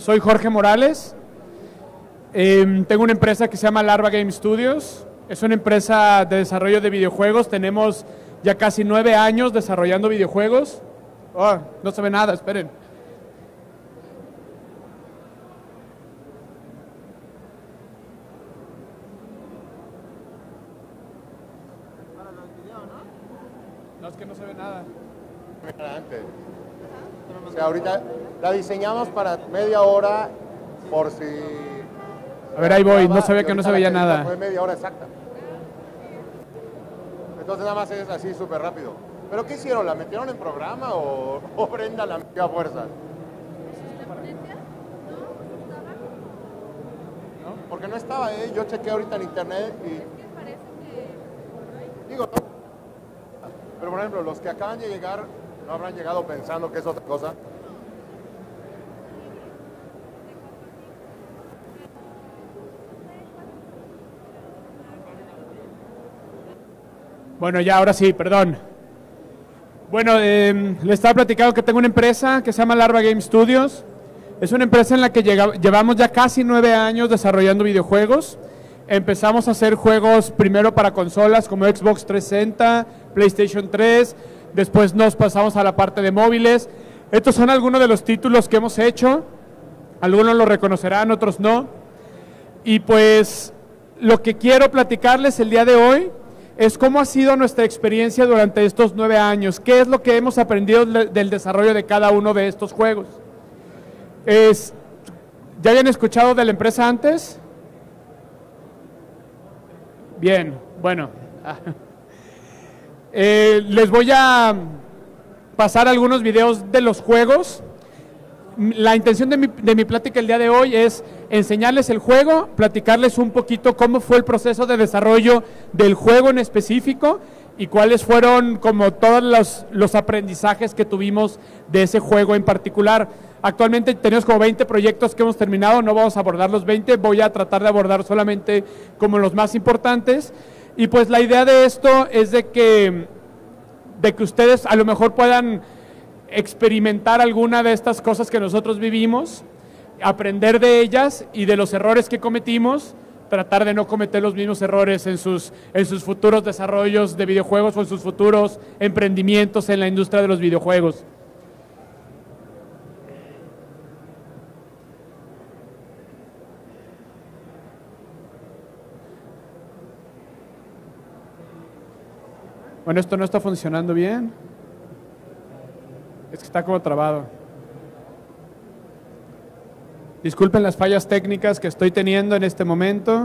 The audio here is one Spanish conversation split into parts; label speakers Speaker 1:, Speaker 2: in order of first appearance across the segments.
Speaker 1: soy Jorge Morales. Tengo una empresa que se llama Larva Game Studios. Es una empresa de desarrollo de videojuegos. Tenemos ya casi 9 años desarrollando videojuegos. Oh, no se ve nada, esperen. No, es que no se ve nada.
Speaker 2: Antes. O sea, ahorita la diseñamos para media hora por si...
Speaker 1: A ver, ahí voy, no sabía que no se veía nada.
Speaker 2: Fue media hora exacta. Entonces nada más es así súper rápido. ¿Pero qué hicieron? ¿La metieron en programa o Brenda la metió a fuerzas? ¿No? Porque no estaba, yo chequé ahorita en internet y... Digo, no. Pero por ejemplo, los que acaban de llegar, ¿no habrán llegado pensando que es otra cosa?
Speaker 1: Bueno, ya, ahora sí, perdón. Bueno, le estaba platicando que tengo una empresa que se llama Larva Game Studios. Es una empresa en la que llevamos ya casi 9 años desarrollando videojuegos. Empezamos a hacer juegos primero para consolas como Xbox 360, PlayStation 3, después nos pasamos a la parte de móviles. Estos son algunos de los títulos que hemos hecho. Algunos los reconocerán, otros no. Y pues lo que quiero platicarles el día de hoy es cómo ha sido nuestra experiencia durante estos 9 años. ¿Qué es lo que hemos aprendido del desarrollo de cada uno de estos juegos? ¿Ya habían escuchado de la empresa antes? Bien, bueno. Les voy a pasar algunos videos de los juegos. La intención de mi plática el día de hoy es enseñarles el juego, platicarles un poquito cómo fue el proceso de desarrollo del juego en específico y cuáles fueron como todos los aprendizajes que tuvimos de ese juego en particular. Actualmente tenemos como 20 proyectos que hemos terminado, no vamos a abordar los 20, voy a tratar de abordar solamente como los más importantes. Y pues la idea de esto es de que ustedes a lo mejor puedan experimentar alguna de estas cosas que nosotros vivimos, aprender de ellas y de los errores que cometimos, tratar de no cometer los mismos errores en sus futuros desarrollos de videojuegos o en sus futuros emprendimientos en la industria de los videojuegos. Bueno, esto no está funcionando bien. Es que está como trabado. Disculpen las fallas técnicas que estoy teniendo en este momento.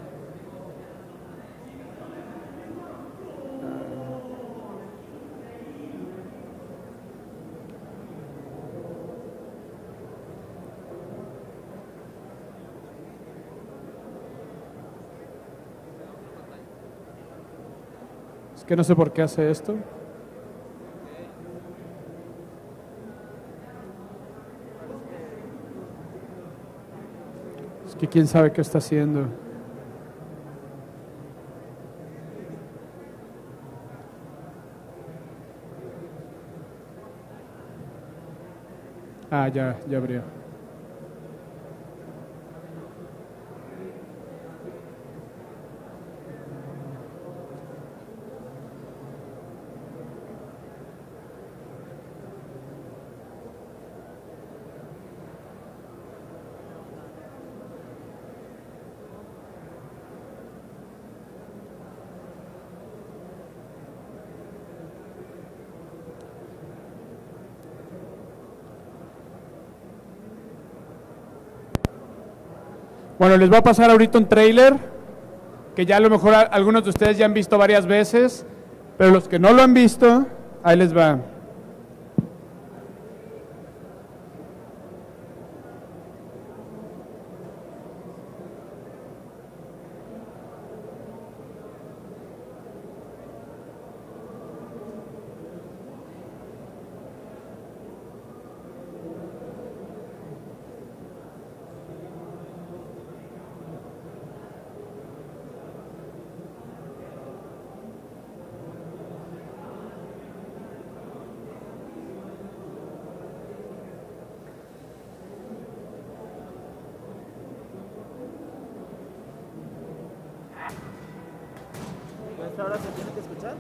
Speaker 1: Es que no sé por qué hace esto. Que quién sabe qué está haciendo. Ah, ya abrió. Bueno, les voy a pasar ahorita un trailer que ya a lo mejor algunos de ustedes ya han visto varias veces, pero los que no lo han visto, ahí les va.
Speaker 3: ¿Hasta ahora se tiene que escuchar?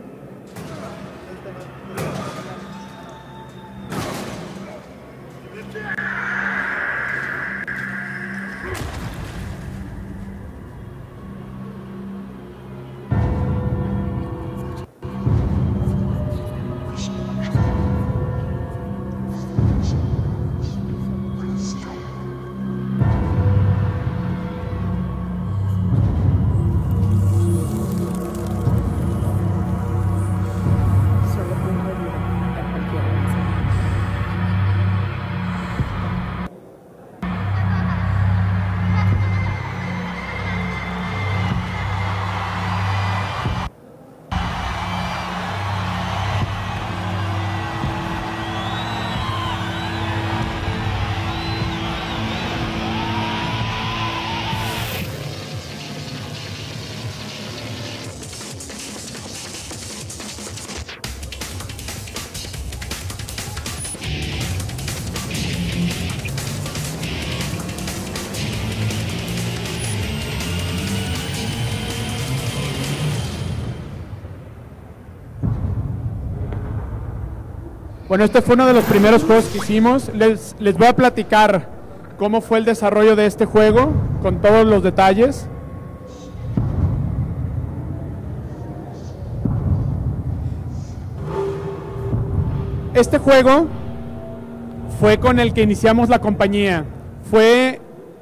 Speaker 1: Bueno, este fue uno de los primeros juegos que hicimos. Les voy a platicar cómo fue el desarrollo de este juego, con todos los detalles. Este juego fue con el que iniciamos la compañía. Fue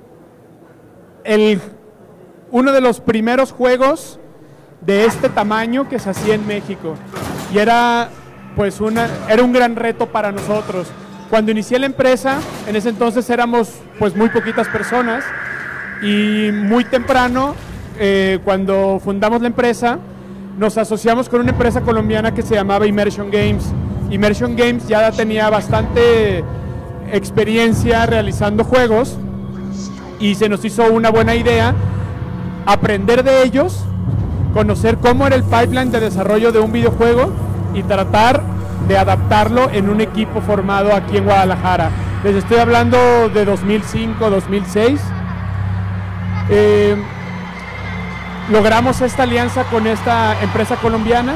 Speaker 1: uno de los primeros juegos de este tamaño que se hacía en México. Y era un gran reto para nosotros. Cuando inicié la empresa, en ese entonces éramos pues muy poquitas personas, y muy temprano, cuando fundamos la empresa, nos asociamos con una empresa colombiana que se llamaba Immersion Games. Immersion Games ya tenía bastante experiencia realizando juegos, y se nos hizo una buena idea aprender de ellos, conocer cómo era el pipeline de desarrollo de un videojuego y tratar de adaptarlo en un equipo formado aquí en Guadalajara. Les estoy hablando de 2005, 2006. Logramos esta alianza con esta empresa colombiana.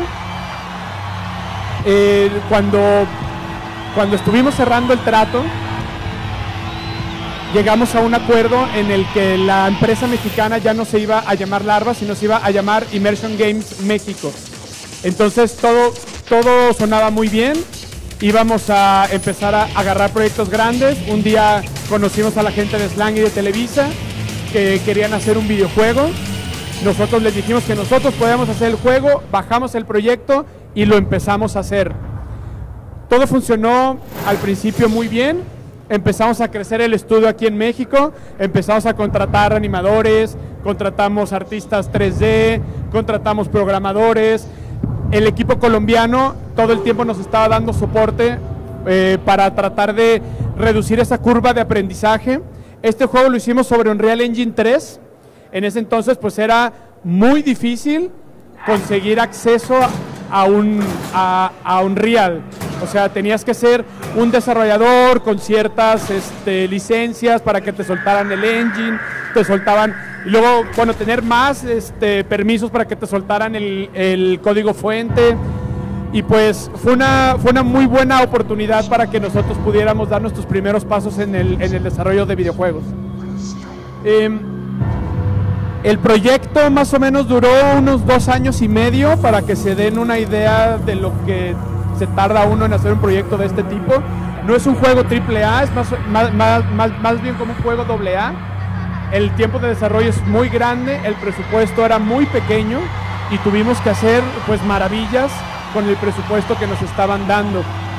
Speaker 1: Cuando estuvimos cerrando el trato, llegamos a un acuerdo en el que la empresa mexicana ya no se iba a llamar Larva, sino se iba a llamar Immersion Games México. Entonces todo sonaba muy bien, íbamos a empezar a agarrar proyectos grandes. Un día conocimos a la gente de Slang y de Televisa que querían hacer un videojuego. Nosotros les dijimos que nosotros podíamos hacer el juego, bajamos el proyecto y lo empezamos a hacer. Todo funcionó al principio muy bien, empezamos a crecer el estudio aquí en México, empezamos a contratar animadores, contratamos artistas 3D, contratamos programadores. El equipo colombiano todo el tiempo nos estaba dando soporte para tratar de reducir esa curva de aprendizaje. Este juego lo hicimos sobre Unreal Engine 3. En ese entonces pues era muy difícil conseguir acceso a Unreal. O sea, tenías que ser un desarrollador con ciertas licencias para que te soltaran el engine, te soltaban, y luego, bueno, tener más permisos para que te soltaran el código fuente. Y pues fue una muy buena oportunidad para que nosotros pudiéramos dar nuestros primeros pasos en el desarrollo de videojuegos. El proyecto más o menos duró unos 2 años y medio, para que se den una idea de lo que se tarda uno en hacer un proyecto de este tipo. No es un juego AAA, es más bien como un juego AA. El tiempo de desarrollo es muy grande, el presupuesto era muy pequeño y tuvimos que hacer pues maravillas con el presupuesto que nos estaban dando.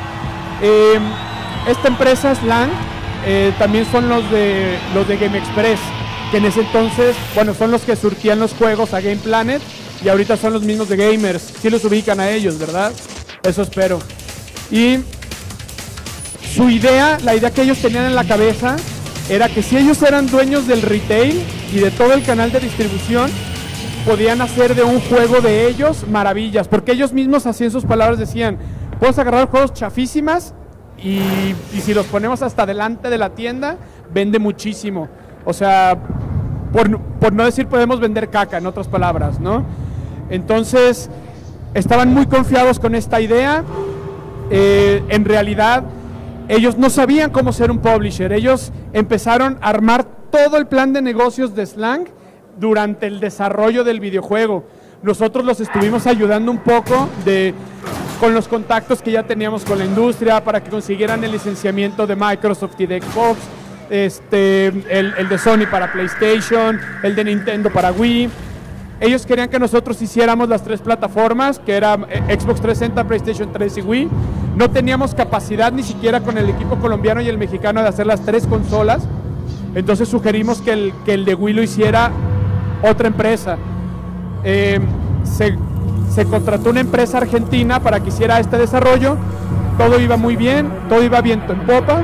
Speaker 1: Esta empresa Slang también son los de Game Express, que en ese entonces, bueno, son los que surtían los juegos a Game Planet, y ahorita son los mismos de Gamers. Sí los ubican a ellos, ¿verdad? Eso espero. Y su idea, la idea que ellos tenían en la cabeza, era que si ellos eran dueños del retail y de todo el canal de distribución, podían hacer de un juego de ellos maravillas, porque ellos mismos, así en sus palabras, decían: puedes agarrar juegos chafísimas y si los ponemos hasta delante de la tienda, vende muchísimo. O sea, por no decir podemos vender caca, en otras palabras, ¿no? Entonces, estaban muy confiados con esta idea. En realidad, ellos no sabían cómo ser un publisher. Ellos empezaron a armar todo el plan de negocios de Slang durante el desarrollo del videojuego. Nosotros los estuvimos ayudando un poco con los contactos que ya teníamos con la industria para que consiguieran el licenciamiento de Microsoft y de Xbox, el de Sony para PlayStation, el de Nintendo para Wii. Ellos querían que nosotros hiciéramos las 3 plataformas, que era Xbox 360, PlayStation 3 y Wii. No teníamos capacidad ni siquiera con el equipo colombiano y el mexicano de hacer las 3 consolas. Entonces sugerimos que el de Wii lo hiciera otra empresa. Se contrató una empresa argentina para que hiciera este desarrollo. Todo iba muy bien, todo iba viento en popa.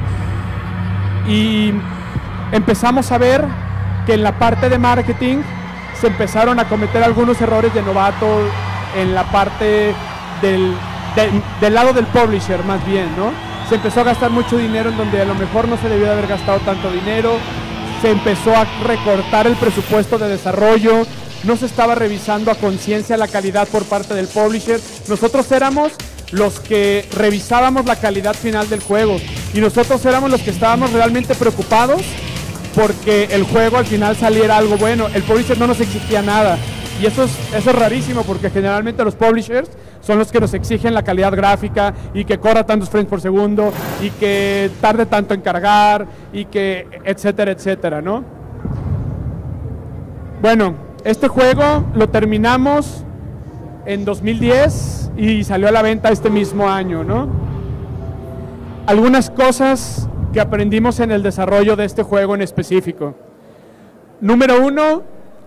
Speaker 1: Y empezamos a ver que en la parte de marketing se empezaron a cometer algunos errores de novato en la parte del lado del publisher, más bien, ¿no? Se empezó a gastar mucho dinero en donde a lo mejor no se debió de haber gastado tanto dinero. Se empezó a recortar el presupuesto de desarrollo. No se estaba revisando a conciencia la calidad por parte del publisher. Nosotros éramos los que revisábamos la calidad final del juego y nosotros éramos los que estábamos realmente preocupados porque el juego al final saliera algo bueno. El publisher no nos exigía nada y eso es rarísimo porque generalmente los publishers son los que nos exigen la calidad gráfica y que corra tantos frames por segundo y que tarde tanto en cargar y que etcétera, etcétera, ¿no? Bueno, este juego lo terminamos en 2010 y salió a la venta este mismo año, ¿no? Algunas cosas que aprendimos en el desarrollo de este juego en específico. Número 1,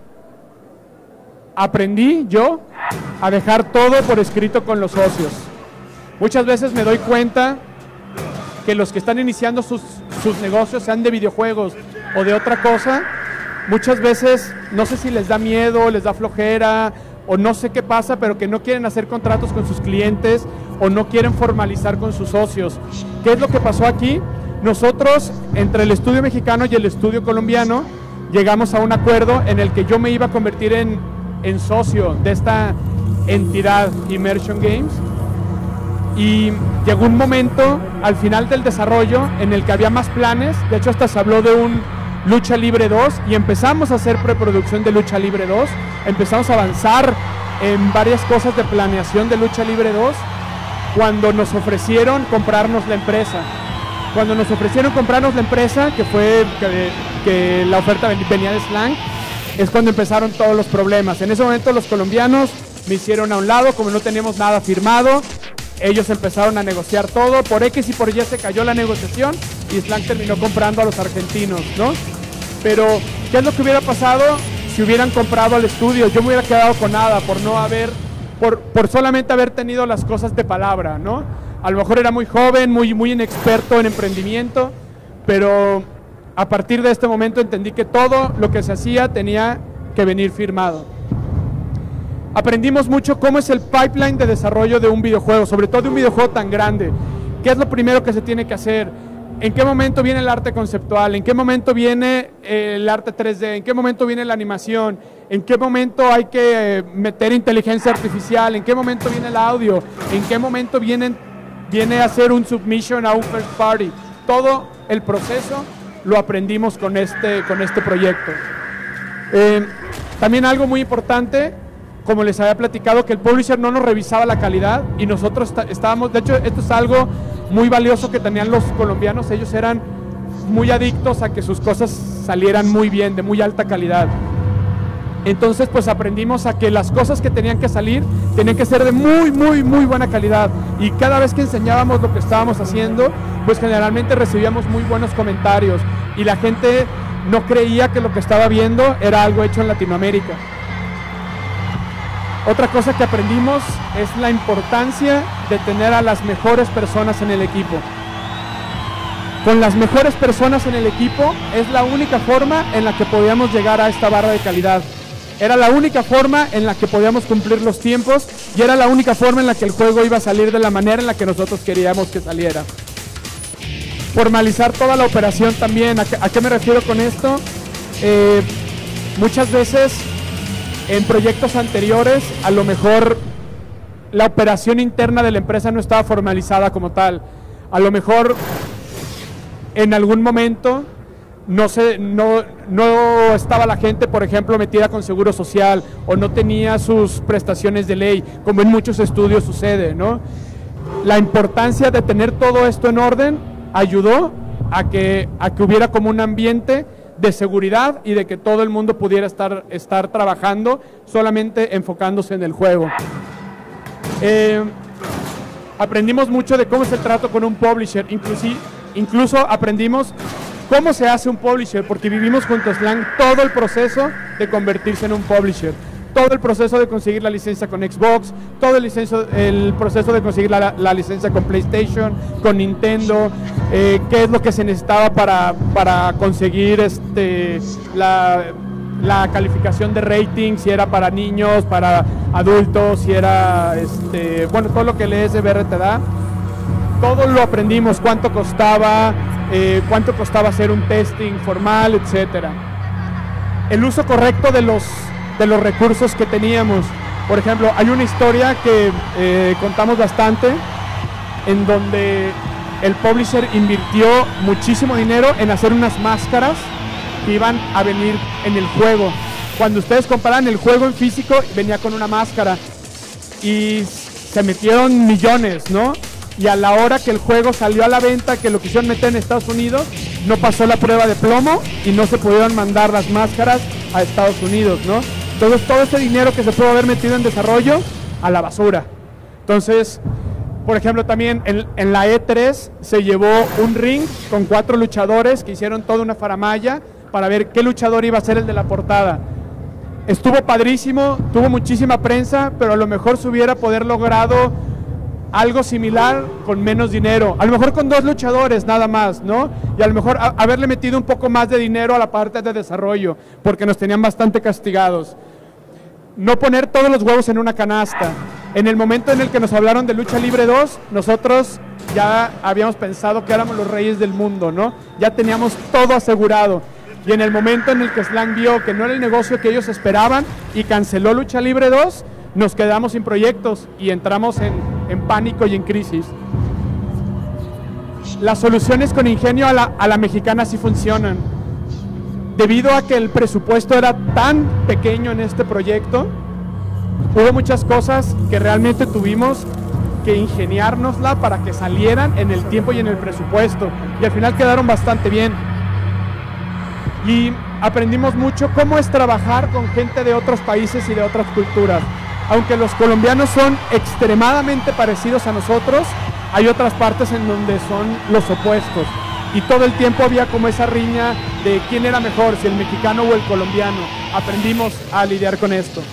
Speaker 1: aprendí yo a dejar todo por escrito con los socios. Muchas veces me doy cuenta que los que están iniciando sus negocios, sean de videojuegos o de otra cosa, muchas veces no sé si les da miedo, les da flojera o no sé qué pasa, pero que no quieren hacer contratos con sus clientes o no quieren formalizar con sus socios. ¿Qué es lo que pasó aquí? Nosotros, entre el estudio mexicano y el estudio colombiano, llegamos a un acuerdo en el que yo me iba a convertir en socio de esta entidad, Immersion Games, y llegó un momento al final del desarrollo en el que había más planes. De hecho, hasta se habló de un Lucha Libre 2 y empezamos a hacer preproducción de Lucha Libre 2, empezamos a avanzar en varias cosas de planeación de Lucha Libre 2 cuando nos ofrecieron comprarnos la empresa. Cuando nos ofrecieron comprarnos la empresa, que fue que la oferta venía de Slang, es cuando empezaron todos los problemas. En ese momento los colombianos me hicieron a un lado, como no teníamos nada firmado, ellos empezaron a negociar todo, por X y por Y se cayó la negociación y Slang terminó comprando a los argentinos, ¿no? Pero, ¿qué es lo que hubiera pasado si hubieran comprado al estudio? Yo me hubiera quedado con nada por solamente haber tenido las cosas de palabra, ¿no? A lo mejor era muy joven, muy inexperto en emprendimiento, pero a partir de este momento entendí que todo lo que se hacía tenía que venir firmado. Aprendimos mucho cómo es el pipeline de desarrollo de un videojuego, sobre todo de un videojuego tan grande. ¿Qué es lo primero que se tiene que hacer? ¿En qué momento viene el arte conceptual? ¿En qué momento viene el arte 3D? ¿En qué momento viene la animación? ¿En qué momento hay que meter inteligencia artificial? ¿En qué momento viene el audio? ¿En qué momento viene a hacer un submission a un first party? Todo el proceso lo aprendimos con este proyecto. También algo muy importante, como les había platicado, que el publisher no nos revisaba la calidad y nosotros estábamos, de hecho esto es algo muy valioso que tenían los colombianos. Ellos eran muy adictos a que sus cosas salieran muy bien, de muy alta calidad. Entonces pues aprendimos a que las cosas que tenían que salir tenían que ser de muy buena calidad, y cada vez que enseñábamos lo que estábamos haciendo, pues generalmente recibíamos muy buenos comentarios y la gente no creía que lo que estaba viendo era algo hecho en Latinoamérica. Otra cosa que aprendimos es la importancia de tener a las mejores personas en el equipo. Con las mejores personas en el equipo es la única forma en la que podíamos llegar a esta barra de calidad. Era la única forma en la que podíamos cumplir los tiempos y era la única forma en la que el juego iba a salir de la manera en la que nosotros queríamos que saliera. Formalizar toda la operación también. ¿A qué me refiero con esto? Muchas veces en proyectos anteriores a lo mejor la operación interna de la empresa no estaba formalizada como tal. A lo mejor en algún momento no estaba la gente, por ejemplo, metida con seguro social o no tenía sus prestaciones de ley, como en muchos estudios sucede, ¿no? La importancia de tener todo esto en orden ayudó a que hubiera como un ambiente de seguridad y de que todo el mundo pudiera estar trabajando solamente enfocándose en el juego. Aprendimos mucho de cómo es el trato con un publisher, incluso aprendimos cómo se hace un publisher, porque vivimos junto a Slang todo el proceso de convertirse en un publisher, todo el proceso de conseguir la licencia con Xbox, todo el proceso de conseguir la licencia con PlayStation, con Nintendo, qué es lo que se necesitaba para conseguir la calificación de rating, si era para niños, para adultos, si era, bueno, todo lo que el ESBR te da, todo lo aprendimos, cuánto costaba hacer un testing formal, etcétera. El uso correcto de los recursos que teníamos. Por ejemplo, hay una historia que contamos bastante, en donde el publisher invirtió muchísimo dinero en hacer unas máscaras que iban a venir en el juego. Cuando ustedes comparan el juego en físico, venía con una máscara y se metieron millones, ¿no? Y a la hora que el juego salió a la venta, que lo quisieron meter en Estados Unidos, no pasó la prueba de plomo y no se pudieron mandar las máscaras a Estados Unidos, ¿no? Entonces todo ese dinero que se pudo haber metido en desarrollo, a la basura. Entonces, por ejemplo, también en la E3 se llevó un ring con 4 luchadores que hicieron toda una faramalla para ver qué luchador iba a ser el de la portada. Estuvo padrísimo, tuvo muchísima prensa, pero a lo mejor se hubiera poder logrado algo similar con menos dinero, a lo mejor con 2 luchadores nada más, ¿no? Y a lo mejor haberle metido un poco más de dinero a la parte de desarrollo, porque nos tenían bastante castigados. No poner todos los huevos en una canasta. En el momento en el que nos hablaron de Lucha Libre 2, nosotros ya habíamos pensado que éramos los reyes del mundo, ¿no? Ya teníamos todo asegurado. Y en el momento en el que Slang vio que no era el negocio que ellos esperaban y canceló Lucha Libre 2, nos quedamos sin proyectos y entramos en pánico y en crisis. Las soluciones con ingenio a la mexicana sí funcionan. Debido a que el presupuesto era tan pequeño en este proyecto, hubo muchas cosas que realmente tuvimos que ingeniárnosla para que salieran en el tiempo y en el presupuesto, y al final quedaron bastante bien. Y aprendimos mucho cómo es trabajar con gente de otros países y de otras culturas. Aunque los colombianos son extremadamente parecidos a nosotros, hay otras partes en donde son los opuestos. Y todo el tiempo había como esa riña de quién era mejor, si el mexicano o el colombiano. Aprendimos a lidiar con esto.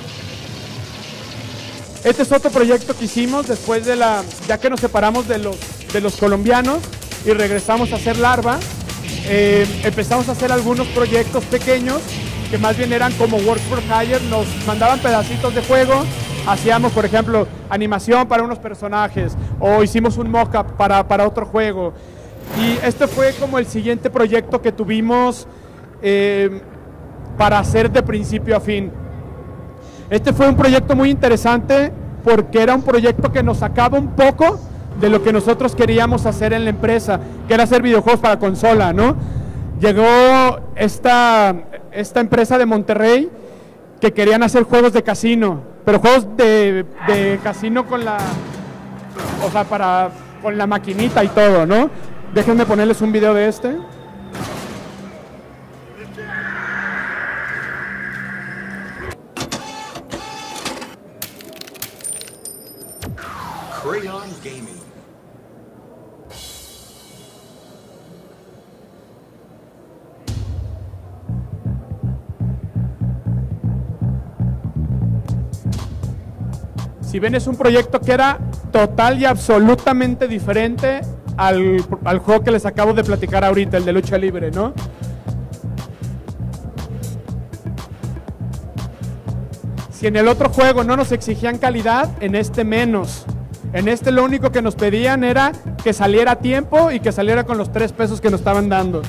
Speaker 1: Este es otro proyecto que hicimos después de ya que nos separamos de los colombianos y regresamos a hacer Larva. Empezamos a hacer algunos proyectos pequeños que más bien eran como Work for Hire, nos mandaban pedacitos de juego, hacíamos por ejemplo animación para unos personajes o hicimos un mock-up para otro juego. Y este fue como el siguiente proyecto que tuvimos para hacer de principio a fin. Este fue un proyecto muy interesante porque era un proyecto que nos sacaba un poco de lo que nosotros queríamos hacer en la empresa, que era hacer videojuegos para consola, ¿no? Llegó esta empresa de Monterrey que querían hacer juegos de casino, pero juegos de casino con la maquinita y todo, ¿no? Déjenme ponerles un video de este.
Speaker 3: Crayon Gaming.
Speaker 1: Si ven, es un proyecto que era total y absolutamente diferente al juego que les acabo de platicar ahorita, el de lucha libre, ¿no? Si en el otro juego no nos exigían calidad, en este menos. En este lo único que nos pedían era que saliera a tiempo y que saliera con los 3 pesos que nos estaban dando.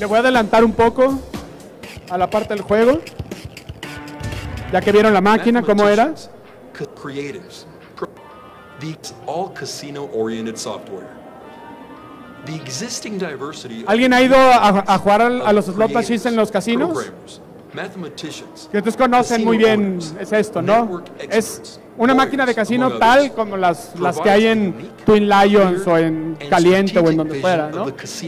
Speaker 1: Me voy a adelantar un poco a la parte del juego, ya que vieron la máquina, cómo era.
Speaker 3: Creatives, all casino-oriented software. The existing diversity.
Speaker 1: ¿Alguien ha ido a jugar a los slot machines en los casinos? Que ustedes conocen muy bien, es esto, ¿no? Es una máquina de casino tal como las que hay en Twin Lions o en Caliente o en donde fuera, ¿no?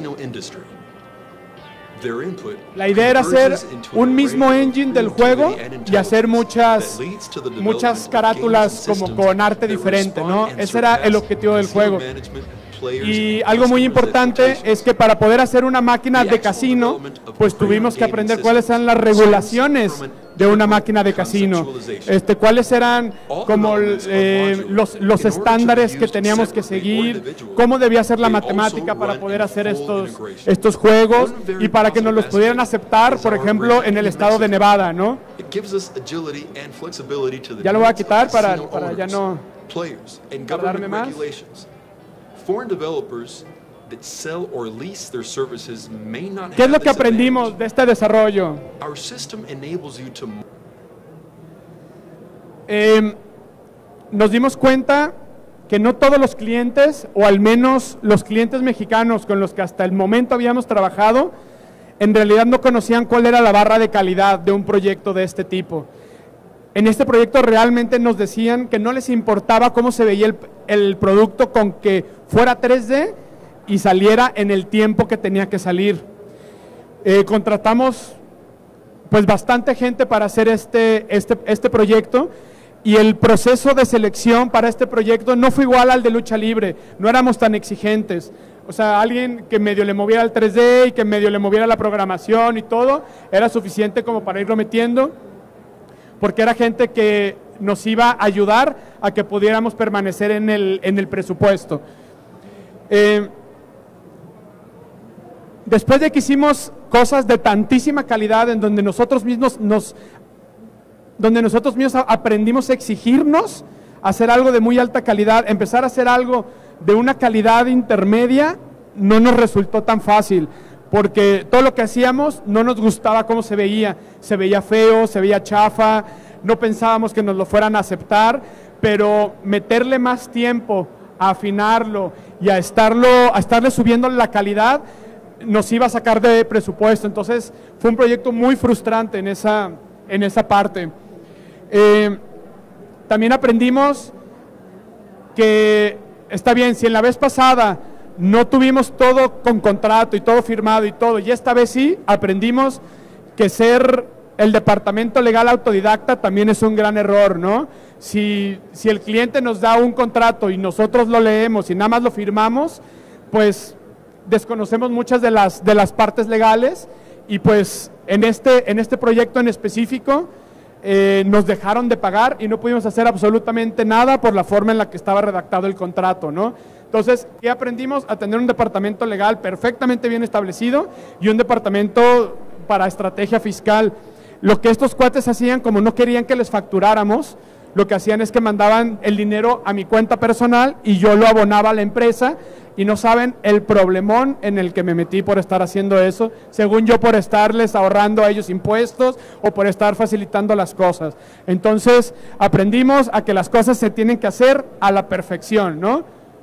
Speaker 1: La idea era hacer un mismo engine del juego y hacer muchas carátulas como con arte diferente, ¿no? Ese era el objetivo del juego. Y algo muy importante es que para poder hacer una máquina de casino, pues tuvimos que aprender cuáles eran las regulaciones de una máquina de casino, cuáles eran como los estándares que teníamos que seguir, cómo debía ser la matemática para poder hacer estos juegos y para que nos los pudieran aceptar, por ejemplo, en el estado de Nevada, ¿no? Ya lo voy a quitar para ya no tardarme más. ¿Qué es lo que aprendimos de este desarrollo? Nos dimos cuenta que no todos los clientes, o al menos los clientes mexicanos con los que hasta el momento habíamos trabajado, en realidad no conocían cuál era la barra de calidad de un proyecto de este tipo. En este proyecto realmente nos decían que no les importaba cómo se veía el producto con que fuera 3D y saliera en el tiempo que tenía que salir. Contratamos pues bastante gente para hacer este proyecto, y el proceso de selección para este proyecto no fue igual al de lucha libre, no éramos tan exigentes. O sea, alguien que medio le moviera el 3D y que medio le moviera la programación y todo, era suficiente como para irlo metiendo, porque era gente que nos iba a ayudar a que pudiéramos permanecer en el presupuesto. Después de que hicimos cosas de tantísima calidad, en donde nosotros mismos aprendimos a exigirnos a hacer algo de muy alta calidad, empezar a hacer algo de una calidad intermedia no nos resultó tan fácil, porque todo lo que hacíamos no nos gustaba cómo se veía feo, se veía chafa, no pensábamos que nos lo fueran a aceptar, pero meterle más tiempo a afinarlo y a estarle subiendo la calidad nos iba a sacar de presupuesto. Entonces fue un proyecto muy frustrante en esa parte. También aprendimos que está bien, si en la vez pasada no tuvimos todo con contrato y todo firmado y todo, y esta vez sí, aprendimos que ser el departamento legal autodidacta también es un gran error, ¿no? Si el cliente nos da un contrato y nosotros lo leemos y nada más lo firmamos, pues desconocemos muchas de las partes legales, y pues en este proyecto en específico nos dejaron de pagar y no pudimos hacer absolutamente nada por la forma en la que estaba redactado el contrato, ¿no? Entonces, ¿qué aprendimos? A tener un departamento legal perfectamente bien establecido y un departamento para estrategia fiscal. Lo que estos cuates hacían, como no querían que les facturáramos, lo que hacían es que mandaban el dinero a mi cuenta personal y yo lo abonaba a la empresa, y no saben el problemón en el que me metí por estar haciendo eso, según yo, por estarles ahorrando a ellos impuestos o por estar facilitando las cosas. Entonces aprendimos a que las cosas se tienen que hacer a la perfección, ¿no?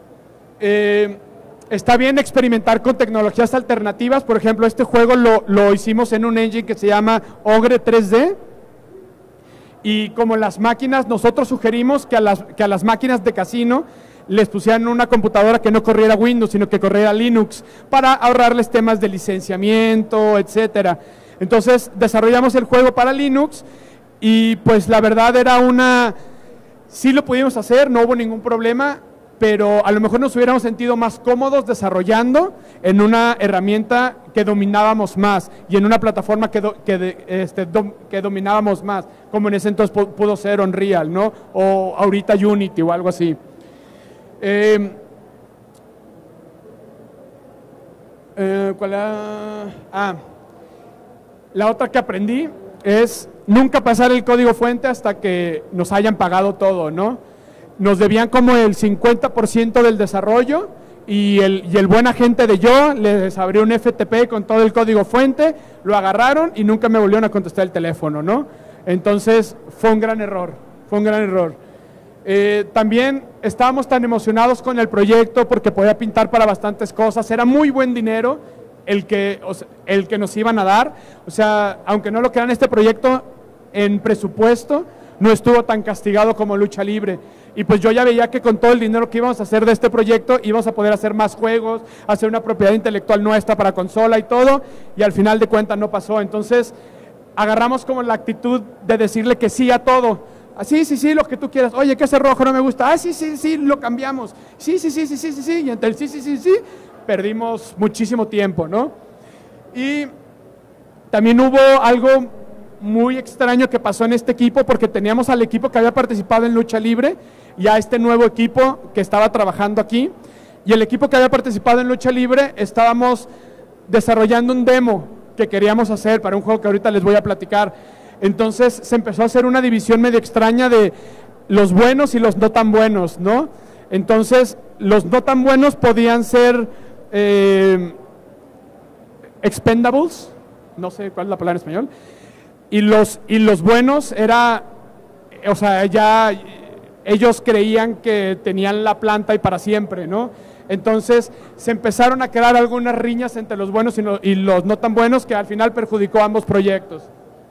Speaker 1: Está bien experimentar con tecnologías alternativas. Por ejemplo, este juego lo hicimos en un engine que se llama Ogre 3D, y como las máquinas, nosotros sugerimos que a las máquinas de casino les pusieran una computadora que no corriera Windows, sino que corriera Linux, para ahorrarles temas de licenciamiento, etcétera. Entonces desarrollamos el juego para Linux, y pues la verdad sí lo pudimos hacer, no hubo ningún problema, pero a lo mejor nos hubiéramos sentido más cómodos desarrollando en una herramienta que dominábamos más y en una plataforma que dominábamos más, como en ese entonces pudo ser Unreal, ¿no? O ahorita Unity o algo así. La otra que aprendí es nunca pasar el código fuente hasta que nos hayan pagado todo, ¿no? Nos debían como el 50% del desarrollo y el buen agente de yo les abrió un FTP con todo el código fuente, lo agarraron y nunca me volvieron a contestar el teléfono, ¿no? Entonces fue un gran error, fue un gran error. También estábamos tan emocionados con el proyecto porque podía pintar para bastantes cosas, era muy buen dinero el que nos iban a dar, o sea, aunque no lo crean, este proyecto en presupuesto no estuvo tan castigado como lucha libre, y pues yo ya veía que con todo el dinero que íbamos a hacer de este proyecto íbamos a poder hacer más juegos, hacer una propiedad intelectual nuestra para consola y todo, y al final de cuentas no pasó. Entonces agarramos como la actitud de decirle que sí a todo. Sí, sí, sí, lo que tú quieras. Oye, que ese rojo no me gusta. Ah, sí, sí, sí, lo cambiamos. Sí, sí, sí, sí, sí, sí, sí. Y entre el sí, sí, sí, sí, perdimos muchísimo tiempo, ¿no? Y también hubo algo muy extraño que pasó en este equipo, porque teníamos al equipo que había participado en lucha libre y a este nuevo equipo que estaba trabajando aquí. Y el equipo que había participado en lucha libre estábamos desarrollando un demo que queríamos hacer para un juego que ahorita les voy a platicar. Entonces se empezó a hacer una división medio extraña de los buenos y los no tan buenos, ¿no? Entonces los no tan buenos podían ser expendables, no sé cuál es la palabra en español, y los buenos era, o sea, ya ellos creían que tenían la planta y para siempre, ¿no? Entonces se empezaron a crear algunas riñas entre los buenos y los no tan buenos, que al final perjudicó a ambos proyectos.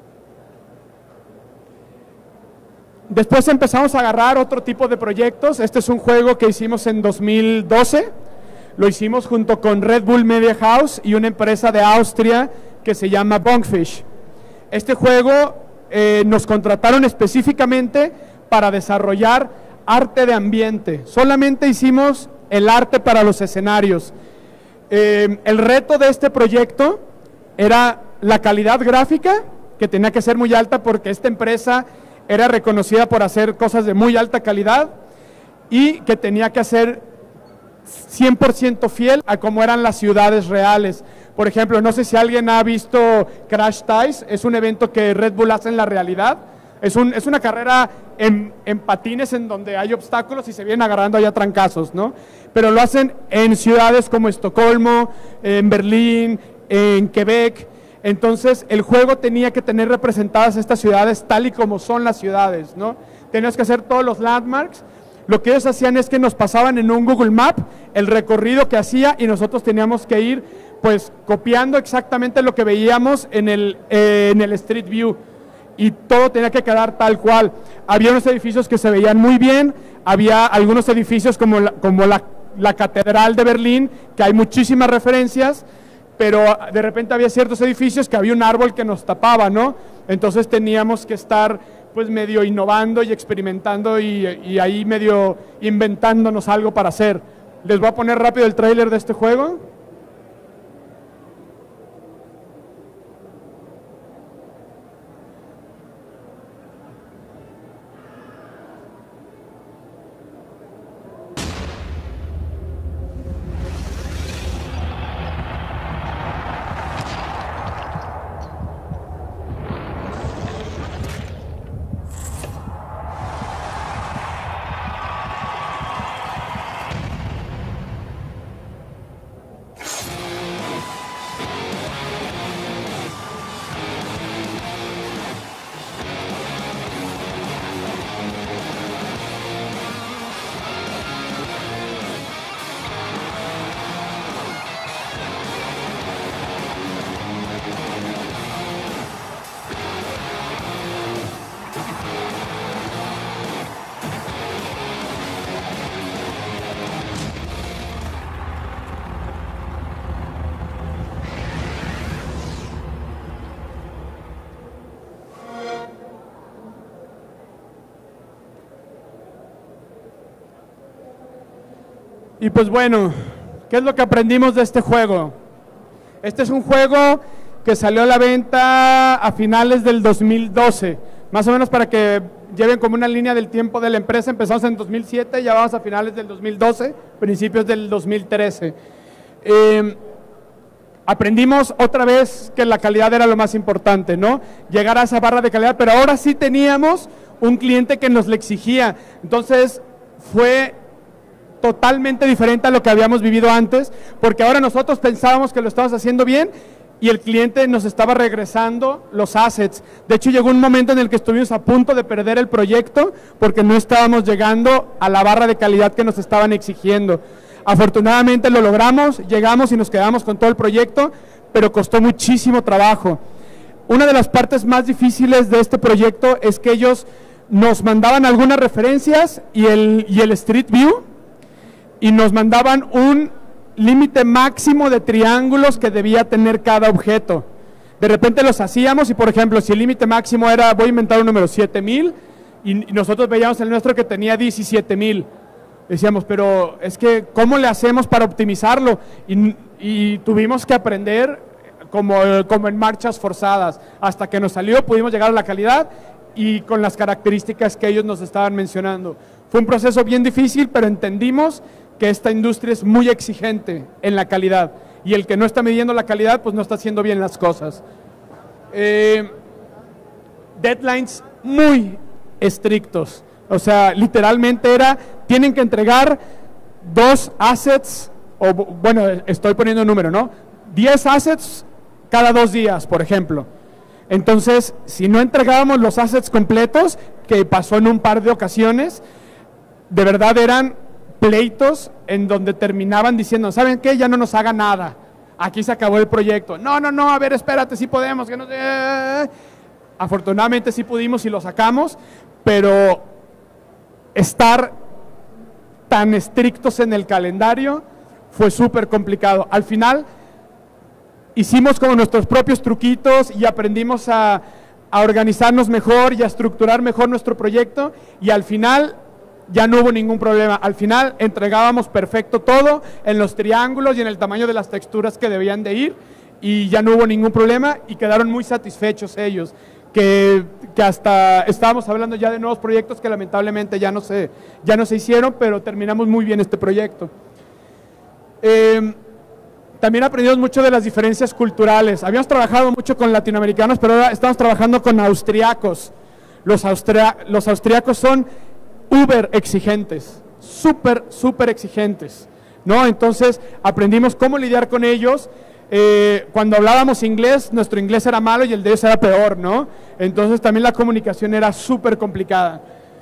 Speaker 1: Después empezamos a agarrar otro tipo de proyectos. Este es un juego que hicimos en 2012, lo hicimos junto con Red Bull Media House y una empresa de Austria que se llama Bonkfish. Este juego nos contrataron específicamente para desarrollar arte de ambiente. Solamente hicimos el arte para los escenarios. El reto de este proyecto era la calidad gráfica, que tenía que ser muy alta porque esta empresa era reconocida por hacer cosas de muy alta calidad, y que tenía que ser 100% fiel a cómo eran las ciudades reales. Por ejemplo, no sé si alguien ha visto Crash Ties, es un evento que Red Bull hace en la realidad. Es una carrera en patines en donde hay obstáculos y se vienen agarrando allá trancazos, ¿no? Pero lo hacen en ciudades como Estocolmo, en Berlín, en Quebec. Entonces el juego tenía que tener representadas estas ciudades tal y como son las ciudades, ¿no? Tenías que hacer todos los landmarks. Lo que ellos hacían es que nos pasaban en un Google Map el recorrido que hacía, y nosotros teníamos que ir pues copiando exactamente lo que veíamos en el Street View, y todo tenía que quedar tal cual. Había unos edificios que se veían muy bien, había algunos edificios como la Catedral de Berlín, que hay muchísimas referencias, pero de repente había ciertos edificios que había un árbol que nos tapaba, ¿no? Entonces teníamos que estar pues medio innovando y experimentando y ahí medio inventándonos algo para hacer. Les voy a poner rápido el tráiler de este juego. Y pues bueno, ¿qué es lo que aprendimos de este juego? Este es un juego que salió a la venta a finales del 2012, más o menos para que lleven como una línea del tiempo de la empresa. Empezamos en 2007, ya vamos a finales del 2012, principios del 2013. Aprendimos otra vez que la calidad era lo más importante, ¿no? Llegar a esa barra de calidad, pero ahora sí teníamos un cliente que nos le exigía. Entonces fue totalmente diferente a lo que habíamos vivido antes, porque ahora nosotros pensábamos que lo estábamos haciendo bien y el cliente nos estaba regresando los assets. De hecho, llegó un momento en el que estuvimos a punto de perder el proyecto porque no estábamos llegando a la barra de calidad que nos estaban exigiendo. Afortunadamente lo logramos, llegamos y nos quedamos con todo el proyecto, pero costó muchísimo trabajo. Una de las partes más difíciles de este proyecto es que ellos nos mandaban algunas referencias y el Street View, y nos mandaban un límite máximo de triángulos que debía tener cada objeto. De repente los hacíamos y, por ejemplo, si el límite máximo era, voy a inventar un número, 7000, y nosotros veíamos el nuestro que tenía 17000. Decíamos, pero es que, ¿cómo le hacemos para optimizarlo? Y tuvimos que aprender como en marchas forzadas. Hasta que nos salió, pudimos llegar a la calidad y con las características que ellos nos estaban mencionando. Fue un proceso bien difícil, pero entendimos que esta industria es muy exigente en la calidad, y el que no está midiendo la calidad, pues no está haciendo bien las cosas. Deadlines muy estrictos, o sea, literalmente tienen que entregar 2 assets, o bueno, estoy poniendo un número, ¿no? 10 assets cada 2 días, por ejemplo. Entonces, si no entregábamos los assets completos, que pasó en un par de ocasiones, de verdad eran pleitos en donde terminaban diciendo, ¿saben qué? Ya no nos haga nada, aquí se acabó el proyecto. No, a ver, espérate, sí podemos, que no sé. Afortunadamente sí pudimos y lo sacamos, pero estar tan estrictos en el calendario fue súper complicado. Al final hicimos como nuestros propios truquitos y aprendimos a organizarnos mejor y a estructurar mejor nuestro proyecto, y al final ya no hubo ningún problema. Al final entregábamos perfecto todo en los triángulos y en el tamaño de las texturas que debían de ir, y ya no hubo ningún problema y quedaron muy satisfechos ellos, que hasta estábamos hablando ya de nuevos proyectos que lamentablemente ya no se hicieron, pero terminamos muy bien este proyecto. También aprendimos mucho de las diferencias culturales. Habíamos trabajado mucho con latinoamericanos, pero ahora estamos trabajando con austriacos. Los austriacos son uber exigentes, súper exigentes, ¿no? Entonces aprendimos cómo lidiar con ellos. Cuando hablábamos inglés, nuestro inglés era malo y el de ellos era peor, ¿no? Entonces también la comunicación era súper complicada.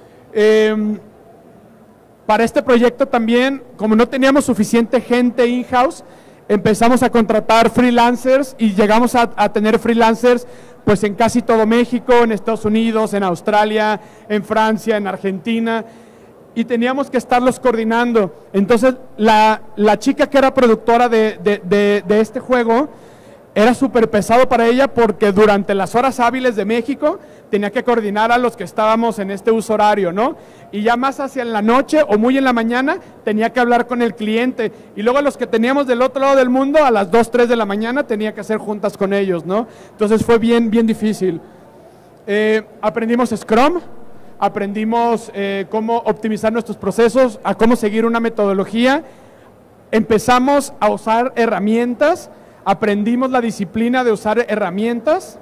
Speaker 1: Para este proyecto también, como no teníamos suficiente gente in-house, empezamos a contratar freelancers y llegamos a tener freelancers pues en casi todo México, en Estados Unidos, en Australia, en Francia, en Argentina, y teníamos que estarlos coordinando. Entonces la chica que era productora de este juego era súper pesado para ella, porque durante las horas hábiles de México tenía que coordinar a los que estábamos en este uso horario, ¿no? Y ya más hacia la noche o muy en la mañana tenía que hablar con el cliente, y luego los que teníamos del otro lado del mundo a las 2, 3 de la mañana tenía que hacer juntas con ellos, ¿no? Entonces fue bien difícil. Aprendimos Scrum, aprendimos cómo optimizar nuestros procesos, a cómo seguir una metodología, empezamos a usar herramientas, aprendimos la disciplina de usar herramientas,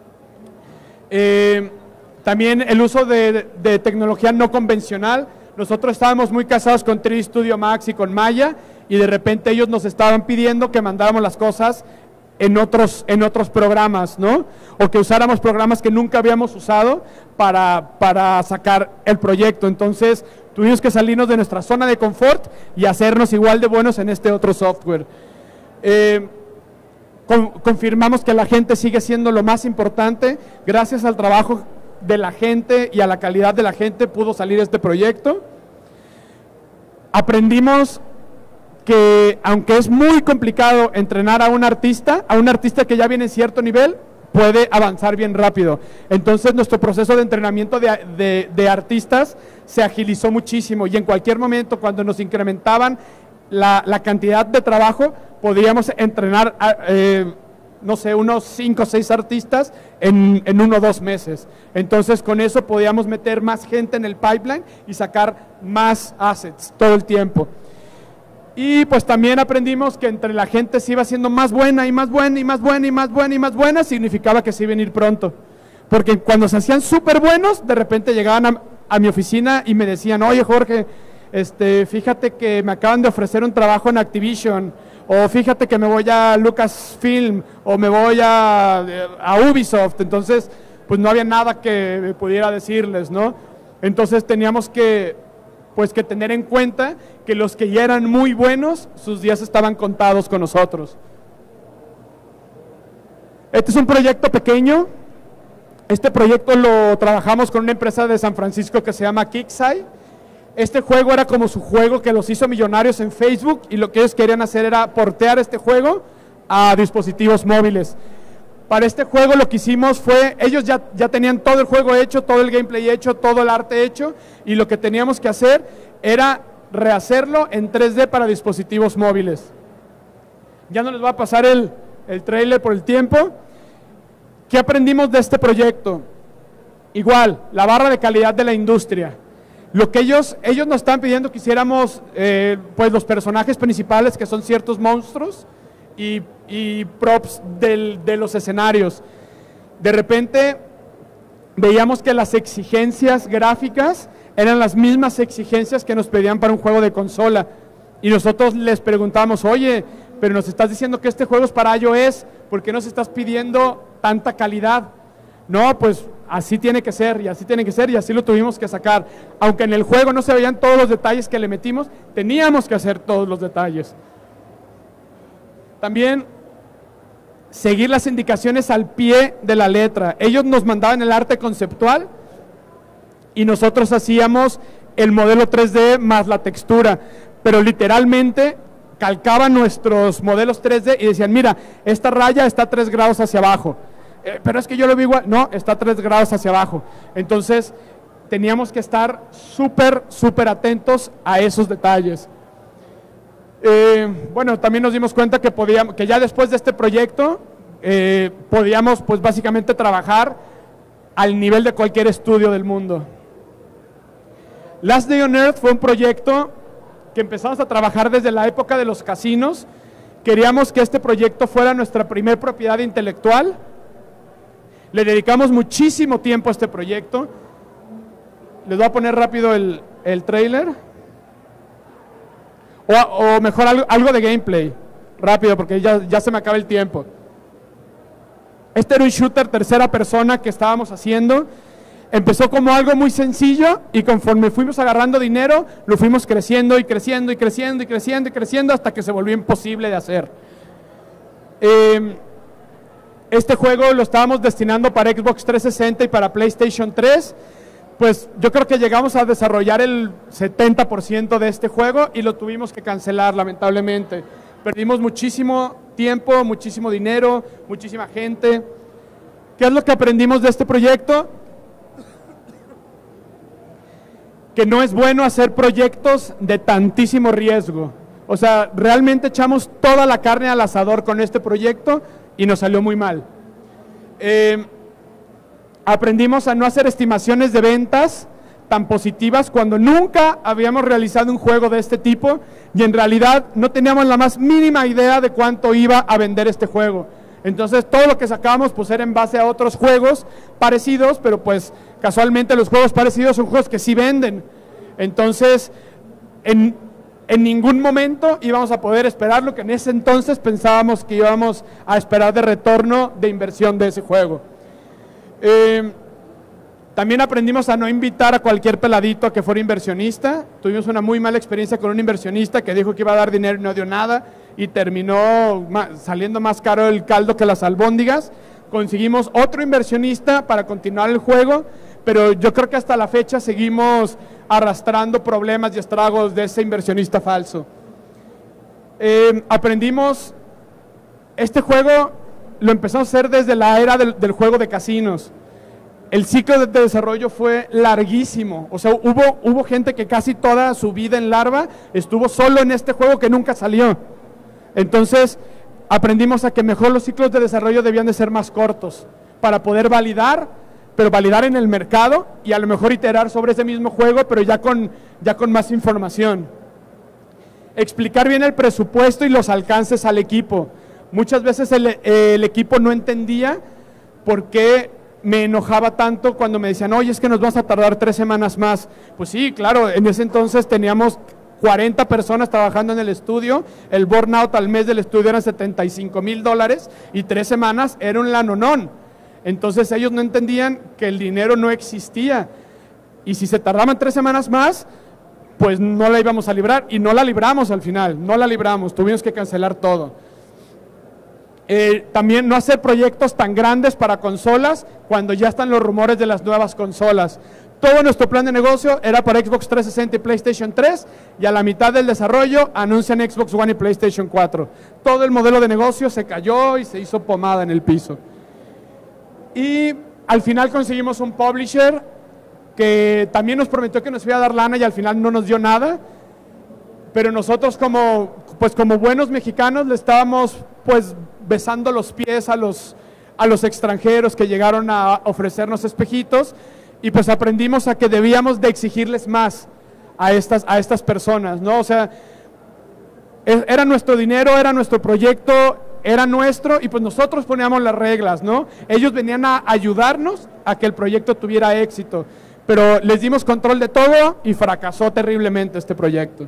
Speaker 1: también el uso de tecnología no convencional. Nosotros estábamos muy casados con 3D Studio Max y con Maya, y de repente ellos nos estaban pidiendo que mandáramos las cosas en otros programas, ¿no? O que usáramos programas que nunca habíamos usado para sacar el proyecto. Entonces tuvimos que salirnos de nuestra zona de confort y hacernos igual de buenos en este otro software. Confirmamos que la gente sigue siendo lo más importante. Gracias al trabajo de la gente y a la calidad de la gente pudo salir este proyecto. Aprendimos que aunque es muy complicado entrenar a un artista que ya viene en cierto nivel, puede avanzar bien rápido. Entonces nuestro proceso de entrenamiento de artistas se agilizó muchísimo, y en cualquier momento, cuando nos incrementaban la cantidad de trabajo, podíamos entrenar no sé, unos 5 o 6 artistas en 1 o 2 meses. Entonces con eso podíamos meter más gente en el pipeline y sacar más assets todo el tiempo. Y pues también aprendimos que entre la gente se iba haciendo más buena y más buena y más buena y más buena y más buena, significaba que se iban a ir pronto. Porque cuando se hacían súper buenos, de repente llegaban a mi oficina y me decían, oye Jorge, fíjate que me acaban de ofrecer un trabajo en Activision, o fíjate que me voy a Lucasfilm, o me voy a Ubisoft. Entonces, pues no había nada que me pudiera decirles, ¿no? Entonces teníamos que tener en cuenta que los que ya eran muy buenos, sus días estaban contados con nosotros. Este es un proyecto pequeño. Este proyecto lo trabajamos con una empresa de San Francisco que se llama Kixeye. Este juego era como su juego que los hizo millonarios en Facebook, y lo que ellos querían hacer era portear este juego a dispositivos móviles. Para este juego lo que hicimos fue, ellos ya tenían todo el juego hecho, todo el gameplay hecho, todo el arte hecho, y lo que teníamos que hacer era rehacerlo en 3D para dispositivos móviles. Ya no les va a pasar el trailer por el tiempo. ¿Qué aprendimos de este proyecto? Igual, la barra de calidad de la industria. Lo que ellos nos están pidiendo que hiciéramos, pues los personajes principales, que son ciertos monstruos y props de los escenarios. De repente veíamos que las exigencias gráficas eran las mismas exigencias que nos pedían para un juego de consola, y nosotros les preguntamos, oye, pero nos estás diciendo que este juego es para iOS, ¿por qué nos estás pidiendo tanta calidad? No, pues así tiene que ser, y así tiene que ser, y así lo tuvimos que sacar. Aunque en el juego no se veían todos los detalles que le metimos, teníamos que hacer todos los detalles. También seguir las indicaciones al pie de la letra. Ellos nos mandaban el arte conceptual y nosotros hacíamos el modelo 3D más la textura, pero literalmente calcaban nuestros modelos 3D y decían, mira, esta raya está 3 grados hacia abajo, pero es que yo lo vi igual, no, está 3 grados hacia abajo. Entonces teníamos que estar súper atentos a esos detalles. Bueno, también nos dimos cuenta que ya después de este proyecto podíamos pues básicamente trabajar al nivel de cualquier estudio del mundo. Last Day on Earth fue un proyecto que empezamos a trabajar desde la época de los casinos. Queríamos que este proyecto fuera nuestra primer propiedad intelectual. Le dedicamos muchísimo tiempo a este proyecto. Les voy a poner rápido el trailer. O mejor algo de gameplay, rápido, porque ya se me acaba el tiempo. Este era un shooter tercera persona que estábamos haciendo. Empezó como algo muy sencillo, y conforme fuimos agarrando dinero, lo fuimos creciendo y creciendo y creciendo y creciendo y creciendo hasta que se volvió imposible de hacer. Este juego lo estábamos destinando para Xbox 360 y para PlayStation 3. Pues yo creo que llegamos a desarrollar el 70% de este juego y lo tuvimos que cancelar, lamentablemente. Perdimos muchísimo tiempo, muchísimo dinero, muchísima gente. ¿Qué es lo que aprendimos de este proyecto? Que no es bueno hacer proyectos de tantísimo riesgo. O sea, realmente echamos toda la carne al asador con este proyecto y nos salió muy mal. Aprendimos a no hacer estimaciones de ventas tan positivas cuando nunca habíamos realizado un juego de este tipo y en realidad no teníamos la más mínima idea de cuánto iba a vender este juego. Entonces todo lo que sacábamos pues era en base a otros juegos parecidos, pero pues casualmente los juegos parecidos son juegos que sí venden. Entonces en ningún momento íbamos a poder esperar lo que en ese entonces pensábamos que íbamos a esperar de retorno de inversión de ese juego. También aprendimos a no invitar a cualquier peladito a que fuera inversionista. Tuvimos una muy mala experiencia con un inversionista que dijo que iba a dar dinero y no dio nada y terminó saliendo más caro el caldo que las albóndigas. Conseguimos otro inversionista para continuar el juego, pero yo creo que hasta la fecha seguimos arrastrando problemas y estragos de ese inversionista falso. Aprendimos, este juego lo empezamos a hacer desde la era del juego de casinos. El ciclo de desarrollo fue larguísimo, o sea, hubo gente que casi toda su vida en larva estuvo solo en este juego que nunca salió. Entonces aprendimos a que mejor los ciclos de desarrollo debían de ser más cortos para poder validar, pero validar en el mercado y a lo mejor iterar sobre ese mismo juego, pero ya con más información. Explicar bien el presupuesto y los alcances al equipo. Muchas veces el equipo no entendía por qué me enojaba tanto cuando me decían, oye, es que nos vamos a tardar 3 semanas más. Pues sí, claro, en ese entonces teníamos 40 personas trabajando en el estudio, el burnout al mes del estudio eran $75,000 y 3 semanas era un lanonón. Entonces ellos no entendían que el dinero no existía y si se tardaban 3 semanas más, pues no la íbamos a librar y no la libramos al final, no la libramos, tuvimos que cancelar todo. También no hacer proyectos tan grandes para consolas cuando ya están los rumores de las nuevas consolas. Todo nuestro plan de negocio era para Xbox 360 y PlayStation 3 y a la mitad del desarrollo anuncian Xbox One y PlayStation 4. Todo el modelo de negocio se cayó y se hizo pomada en el piso. Y al final conseguimos un publisher que también nos prometió que nos iba a dar lana y al final no nos dio nada. Pero nosotros como buenos mexicanos le estábamos pues besando los pies a los extranjeros que llegaron a ofrecernos espejitos y pues aprendimos a que debíamos de exigirles más a estas personas, ¿no? O sea, era nuestro dinero, era nuestro proyecto, era nuestro y pues nosotros poníamos las reglas, ¿no? Ellos venían a ayudarnos a que el proyecto tuviera éxito, pero les dimos control de todo y fracasó terriblemente este proyecto.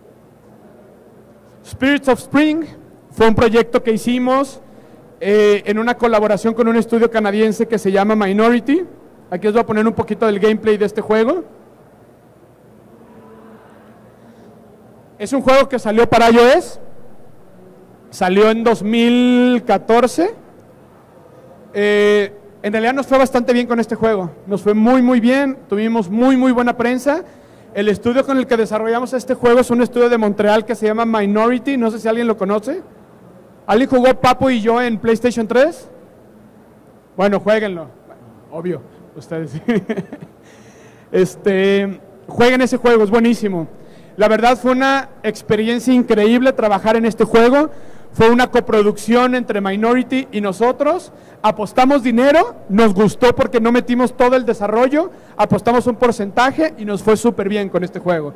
Speaker 1: Spirits of Spring fue un proyecto que hicimos en una colaboración con un estudio canadiense que se llama Minority. Aquí les voy a poner un poquito del gameplay de este juego. Es un juego que salió para iOS, salió en 2014. En realidad nos fue bastante bien con este juego, nos fue muy bien, tuvimos muy buena prensa. El estudio con el que desarrollamos este juego es un estudio de Montreal que se llama Minority, no sé si alguien lo conoce. ¿Alguien jugó Papo y yo en PlayStation 3? Bueno, jueguenlo, obvio, ustedes. Jueguen ese juego, es buenísimo. La verdad fue una experiencia increíble trabajar en este juego. Fue una coproducción entre Minority y nosotros. Apostamos dinero, nos gustó porque no metimos todo el desarrollo, apostamos un porcentaje y nos fue súper bien con este juego.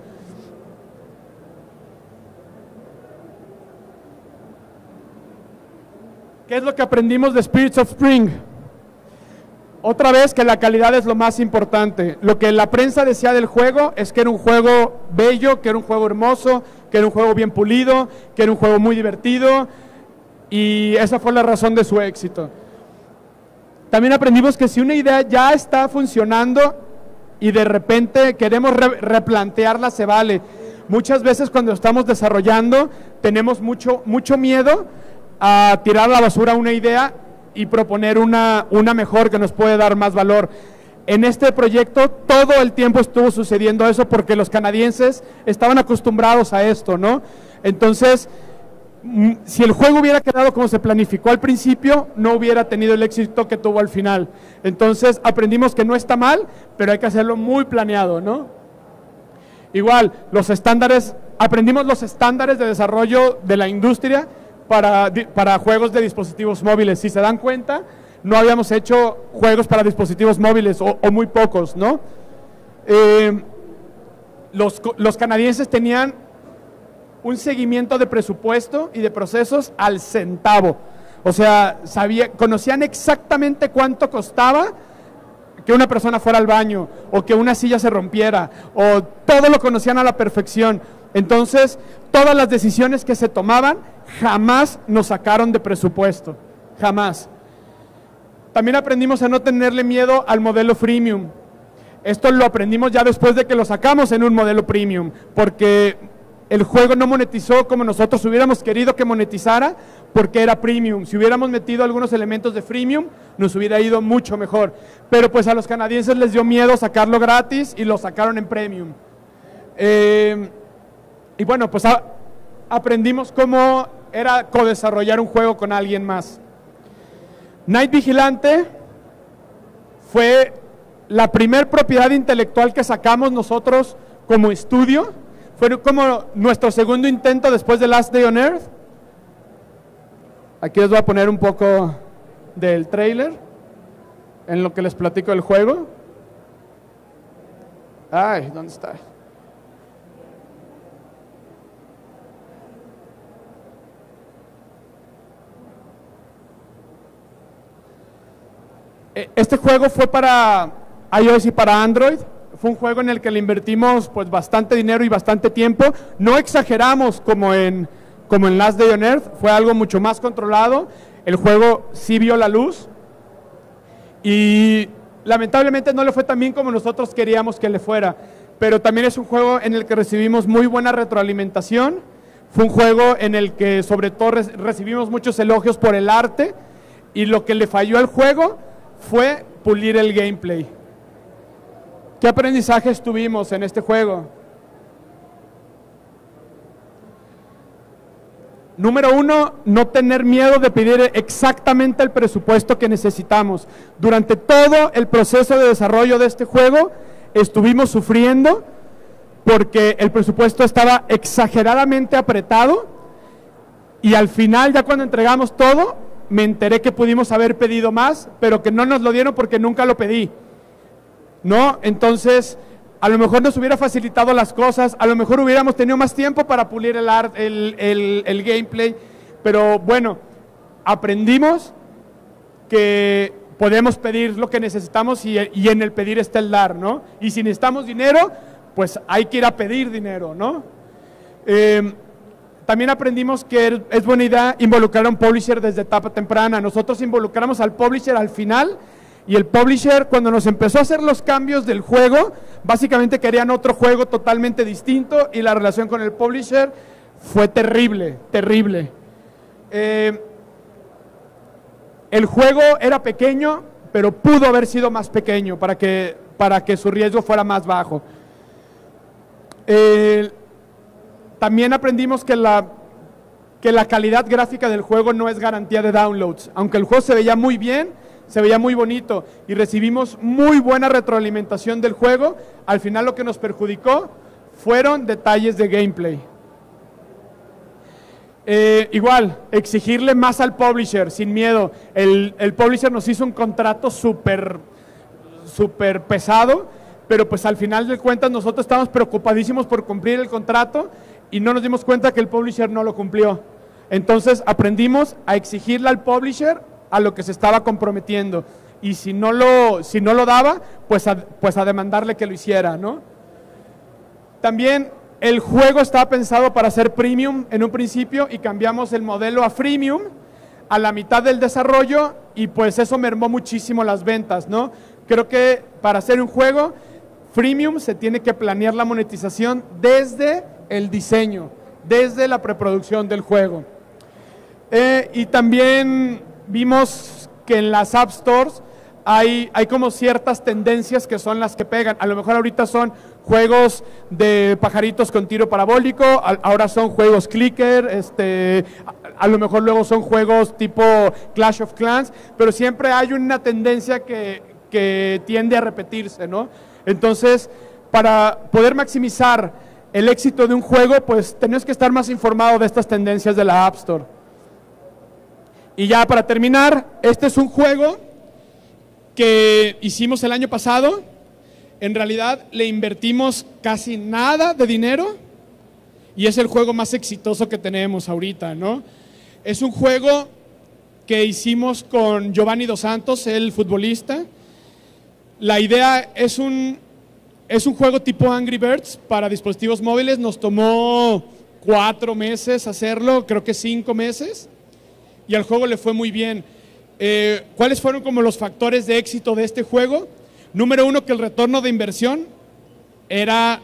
Speaker 1: ¿Qué es lo que aprendimos de Spirits of Spring? Otra vez que la calidad es lo más importante. Lo que la prensa decía del juego es que era un juego bello, que era un juego hermoso, que era un juego bien pulido, que era un juego muy divertido y esa fue la razón de su éxito. También aprendimos que si una idea ya está funcionando y de repente queremos replantearla, se vale. Muchas veces cuando estamos desarrollando tenemos mucho miedo a tirar a la basura una idea y proponer una mejor que nos puede dar más valor. En este proyecto todo el tiempo estuvo sucediendo eso porque los canadienses estaban acostumbrados a esto, ¿no? Entonces, si el juego hubiera quedado como se planificó al principio, no hubiera tenido el éxito que tuvo al final. Entonces, aprendimos que no está mal, pero hay que hacerlo muy planeado, ¿no? Igual, aprendimos los estándares de desarrollo de la industria para juegos de dispositivos móviles. Si se dan cuenta, no habíamos hecho juegos para dispositivos móviles o muy pocos, ¿no? Los canadienses tenían un seguimiento de presupuesto y de procesos al centavo. O sea, conocían exactamente cuánto costaba que una persona fuera al baño o que una silla se rompiera, o todo lo conocían a la perfección. Entonces, todas las decisiones que se tomaban jamás nos sacaron de presupuesto, jamás. También aprendimos a no tenerle miedo al modelo freemium. Esto lo aprendimos ya después de que lo sacamos en un modelo premium, porque el juego no monetizó como nosotros hubiéramos querido que monetizara, porque era premium. Si hubiéramos metido algunos elementos de freemium, nos hubiera ido mucho mejor. Pero pues a los canadienses les dio miedo sacarlo gratis y lo sacaron en premium. Y bueno, pues aprendimos cómo era co-desarrollar un juego con alguien más. Night Vigilante fue la primer propiedad intelectual que sacamos nosotros como estudio. Fue como nuestro segundo intento después de Last Day on Earth. Aquí les voy a poner un poco del trailer en lo que les platico del juego. Ay, ¿dónde está? Este juego fue para iOS y para Android. Fue un juego en el que le invertimos pues bastante dinero y bastante tiempo. No exageramos como en Last Day on Earth, fue algo mucho más controlado. El juego sí vio la luz y lamentablemente no le fue tan bien como nosotros queríamos que le fuera, pero también es un juego en el que recibimos muy buena retroalimentación. Fue un juego en el que sobre todo recibimos muchos elogios por el arte, y lo que le falló al juego fue pulir el gameplay. ¿Qué aprendizajes tuvimos en este juego? Número 1, no tener miedo de pedir exactamente el presupuesto que necesitamos. Durante todo el proceso de desarrollo de este juego estuvimos sufriendo porque el presupuesto estaba exageradamente apretado, y al final, ya cuando entregamos todo, me enteré que pudimos haber pedido más, pero que no nos lo dieron porque nunca lo pedí, ¿no? Entonces, a lo mejor nos hubiera facilitado las cosas, a lo mejor hubiéramos tenido más tiempo para pulir el gameplay, pero bueno, aprendimos que podemos pedir lo que necesitamos y en el pedir está el dar, ¿no? Y si necesitamos dinero, pues hay que ir a pedir dinero, ¿no? También aprendimos que es buena idea involucrar a un publisher desde etapa temprana. Nosotros involucramos al publisher al final, y el publisher, cuando nos empezó a hacer los cambios del juego, básicamente querían otro juego totalmente distinto, y la relación con el publisher fue terrible, terrible. El juego era pequeño, pero pudo haber sido más pequeño para que su riesgo fuera más bajo. También aprendimos que la calidad gráfica del juego no es garantía de downloads. Aunque el juego se veía muy bien, se veía muy bonito y recibimos muy buena retroalimentación del juego, al final lo que nos perjudicó fueron detalles de gameplay. Igual, exigirle más al publisher sin miedo. El publisher nos hizo un contrato súper pesado, pero pues al final de cuentas nosotros estábamos preocupadísimos por cumplir el contrato y no nos dimos cuenta que el publisher no lo cumplió. Entonces aprendimos a exigirle al publisher a lo que se estaba comprometiendo, y si no lo daba, pues a demandarle que lo hiciera, ¿no? También el juego estaba pensado para ser premium en un principio, y cambiamos el modelo a freemium a la mitad del desarrollo, y pues eso mermó muchísimo las ventas, ¿no? Creo que para hacer un juego freemium se tiene que planear la monetización desde el diseño, desde la preproducción del juego. Y también vimos que en las App Stores hay como ciertas tendencias que son las que pegan. A lo mejor ahorita son juegos de pajaritos con tiro parabólico, ahora son juegos clicker, a lo mejor luego son juegos tipo Clash of Clans, pero siempre hay una tendencia que tiende a repetirse, ¿no? Entonces, para poder maximizar el éxito de un juego, pues tenemos que estar más informado de estas tendencias de la App Store. Y ya para terminar, este es un juego que hicimos el año pasado. En realidad le invertimos casi nada de dinero y es el juego más exitoso que tenemos ahorita, ¿no? Es un juego que hicimos con Giovanni Dos Santos, el futbolista. La idea es un juego tipo Angry Birds para dispositivos móviles. Nos tomó 4 meses hacerlo, creo que 5 meses. Y al juego le fue muy bien. ¿Cuáles fueron como los factores de éxito de este juego? Número 1, que el retorno de inversión era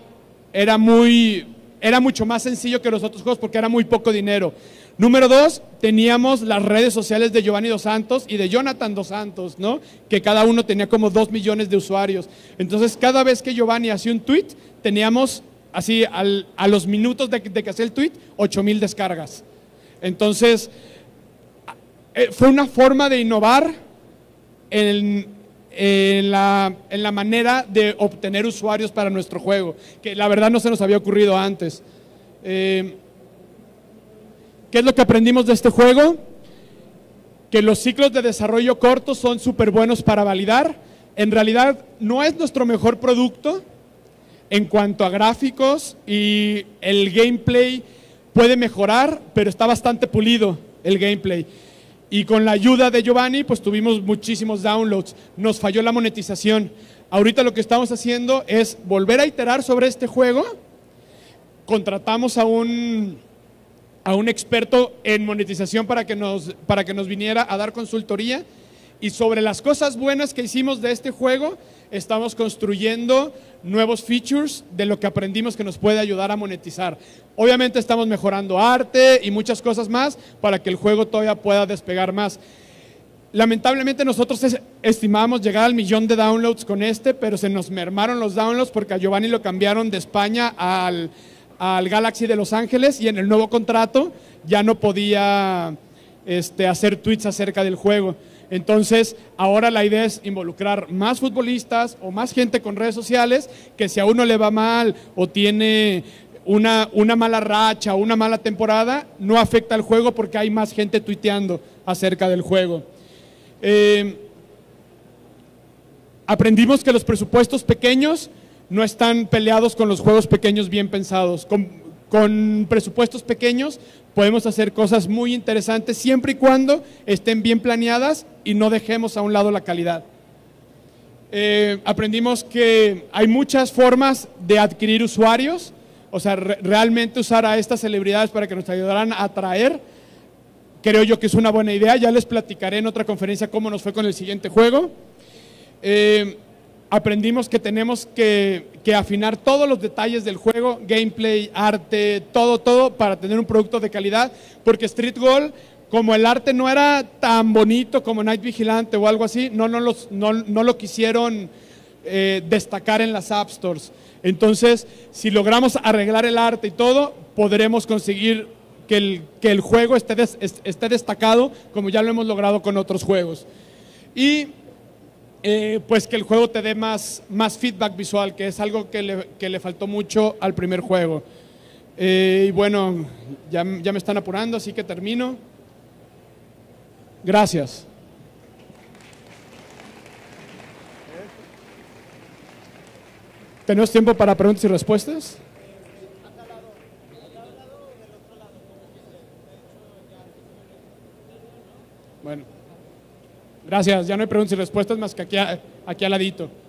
Speaker 1: mucho más sencillo que los otros juegos porque era muy poco dinero. Número 2, teníamos las redes sociales de Giovanni Dos Santos y de Jonathan Dos Santos, ¿no? Que cada uno tenía como 2 millones de usuarios. Entonces, cada vez que Giovanni hacía un tweet, teníamos así a los minutos de que hacía el tweet, 8,000 descargas. Entonces, fue una forma de innovar en la manera de obtener usuarios para nuestro juego, que la verdad no se nos había ocurrido antes. ¿Qué es lo que aprendimos de este juego? Que los ciclos de desarrollo cortos son súper buenos para validar. En realidad no es nuestro mejor producto en cuanto a gráficos, y el gameplay puede mejorar, pero está bastante pulido el gameplay. Y con la ayuda de Giovanni, pues tuvimos muchísimos downloads. Nos falló la monetización. Ahorita lo que estamos haciendo es volver a iterar sobre este juego. Contratamos a un experto en monetización para que nos viniera a dar consultoría. Y sobre las cosas buenas que hicimos de este juego, estamos construyendo nuevos features de lo que aprendimos que nos puede ayudar a monetizar. Obviamente estamos mejorando arte y muchas cosas más para que el juego todavía pueda despegar más. Lamentablemente nosotros estimábamos llegar al 1,000,000 de downloads con pero se nos mermaron los downloads porque a Giovanni lo cambiaron de España al Galaxy de Los Ángeles, y en el nuevo contrato ya no podía hacer tweets acerca del juego. Entonces, ahora la idea es involucrar más futbolistas o más gente con redes sociales, que si a uno le va mal o tiene una mala racha o una mala temporada, no afecta al juego porque hay más gente tuiteando acerca del juego. Aprendimos que los presupuestos pequeños no están peleados con los juegos pequeños bien pensados. Con presupuestos pequeños podemos hacer cosas muy interesantes siempre y cuando estén bien planeadas y no dejemos a un lado la calidad. Aprendimos que hay muchas formas de adquirir usuarios, o sea, realmente usar a estas celebridades para que nos ayudaran a atraer. Creo yo que es una buena idea. Ya les platicaré en otra conferencia cómo nos fue con el siguiente juego. Aprendimos que tenemos que afinar todos los detalles del juego, gameplay, arte, todo para tener un producto de calidad, porque Street Goal, como el arte no era tan bonito como Night Vigilante o algo así, no lo quisieron destacar en las App Stores. Entonces, si logramos arreglar el arte y todo, podremos conseguir que el juego esté destacado, como ya lo hemos logrado con otros juegos. Y pues que el juego te dé más feedback visual, que es algo que le faltó mucho al primer juego. Y bueno, ya me están apurando, así que termino. Gracias. ¿Tenemos tiempo para preguntas y respuestas? Bueno. Gracias, ya no hay preguntas y respuestas más que aquí al ladito.